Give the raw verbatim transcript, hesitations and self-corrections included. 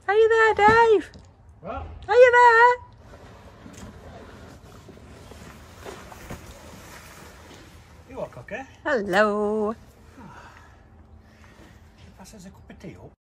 Are you there, Dave? What? Are you there? You what, Cookie? Hello. Pass us a cup of tea up.